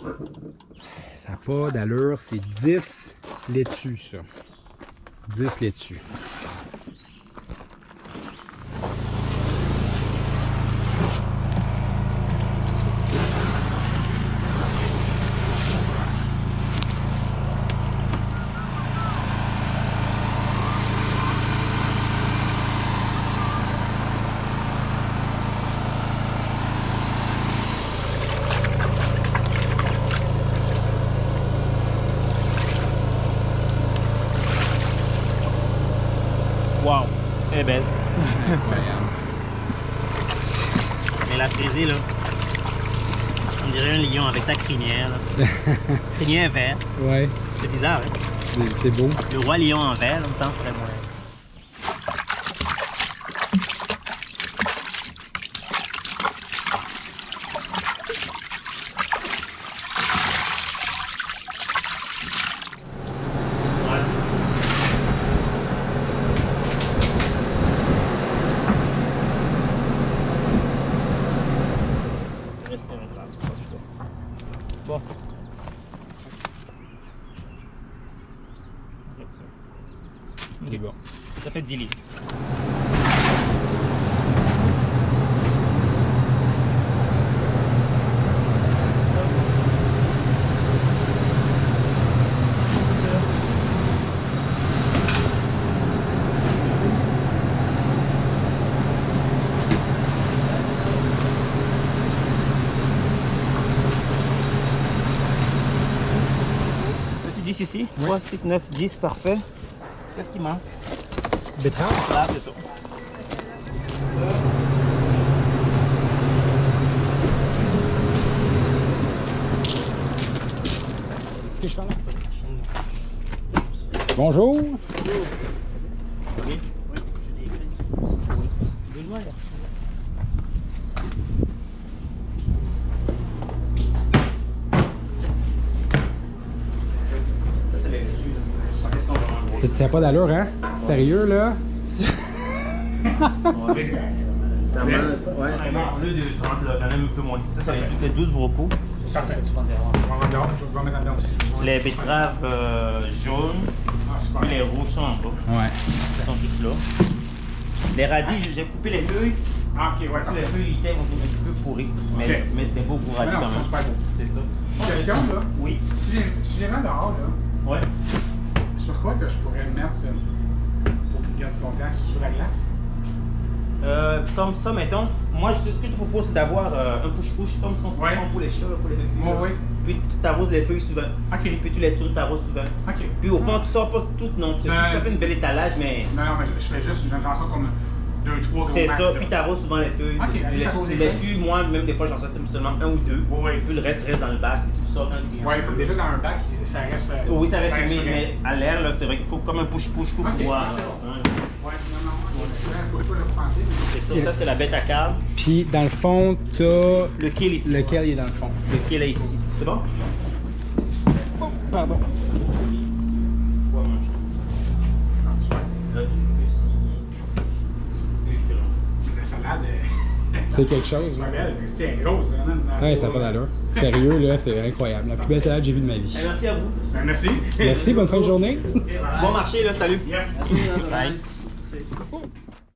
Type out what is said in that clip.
Ça n'a pas d'allure, c'est 10 laitues, ça. 10 laitues. Wow, elle est belle. Incroyable. Mais la frisée, là, on dirait un lion avec sa crinière. Là. Crinière verte. Ouais. C'est bizarre, hein? C'est beau. Le roi lion en vert, là, me semble, serait moins. Bon. C'est bon. Ça fait 10 litres. C'est 10 ici? Oui. 3, 6, 9, 10, parfait. Qu'est-ce qui manque? Betterave? Là, c'est ça. Qu'est-ce que je fais là? Bonjour! Oui, oui, j'ai des clés ici. Oui. Deux loin, là. Ça n'a pas d'allure, hein? Sérieux, là? Vraiment, au lieu de 30, là, j'en ai un peu moins. Ça, c'est les 12 brocos. Parfait. Je vais mettre dedans aussi. Les betteraves jaunes, puis les rouges sont en bas. Ouais. Ils sont tous là. Les radis, j'ai coupé les feuilles. Ah, ok, ouais, Parce que les parfait. feuilles étaient un petit peu pourries. Mais, Ok. mais c'était beau pour radis Non, quand ils même. sont super beaux. C'est ça. Question, là. Oui. Si j'ai mal dehors, là, Ouais. sur quoi que je pourrais le mettre pour qu'il garde longtemps? Sur la glace? Comme ça, mettons, moi, ce que je te propose, c'est d'avoir un push-push, comme ce qu'on Ouais. fait pour les chats, pour les feuilles. Ouais, là. ouais. Puis tu t'arroses les feuilles souvent. Ok. Puis tu les tournes, t'arroses souvent. Ok. Puis au fond, tu sors pas toutes, non. Ça fait une belle étalage, mais Non, non, mais je fais juste, j'en sors comme 2-3 gros c'est max, ça. là. Puis t'arroses souvent les feuilles. Ok, Puis ça arrose les les feuilles. feuilles, moi, même des fois, j'en sors seulement un ou deux. Ouais. Puis le reste reste dans le bac. Puis tu sors quand il Ouais, comme déjà dans un bac, ça reste. Oui, ça reste humide, humide. mais à l'air, là, c'est vrai qu'il faut comme un push-push pour Ok, pouvoir. c'est bon. Hein. Ouais, non, non. Pour toi, je pensais. C'est ça, ça c'est la bête à câble. Puis, dans le fond, t'as Le kill ici. lequel il est dans le fond. Le kill est ici. C'est bon? Pardon. Ouais, mange. Là, tu peux scier. La salade, C'est quelque chose, c'est là. belle. C'est grosse, vraiment. Ouais, ça n'a pas d'allure. Sérieux, là, c'est incroyable. La plus belle salade que j'ai vue de ma vie. Merci à vous. Ben, merci. Merci, bonne fin de journée. Bon marché, là, salut. Yes. Bye.